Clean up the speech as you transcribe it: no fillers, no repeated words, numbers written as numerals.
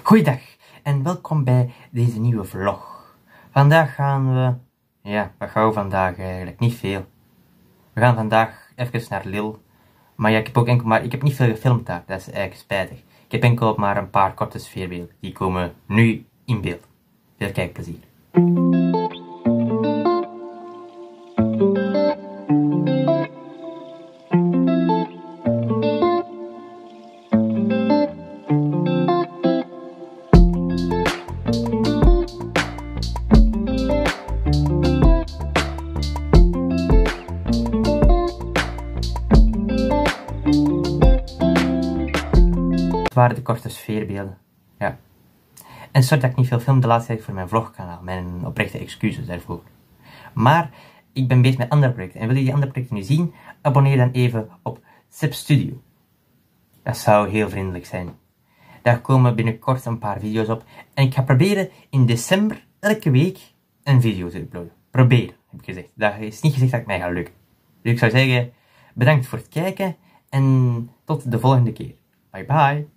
Goeiedag en welkom bij deze nieuwe vlog. Vandaag gaan we... Ja, wat gaan we vandaag eigenlijk? Niet veel. We gaan vandaag even naar Lille. Maar ja, ik heb niet veel gefilmd daar, dat is eigenlijk spijtig. Ik heb enkel maar een paar korte sfeerbeelden. Die komen nu in beeld. Veel kijkplezier. Het waren de korte sfeerbeelden. Ja. En sorry dat ik niet veel film de laatste tijd voor mijn vlogkanaal. Mijn oprechte excuses daarvoor. Maar ik ben bezig met andere projecten. En wil je die andere projecten nu zien? Abonneer dan even op Sip Studio. Dat zou heel vriendelijk zijn. Daar komen binnenkort een paar video's op. En ik ga proberen in december elke week een video te uploaden. Proberen, heb ik gezegd. Dat is niet gezegd dat het mij gaat lukken. Dus ik zou zeggen, bedankt voor het kijken. En tot de volgende keer. Bye bye.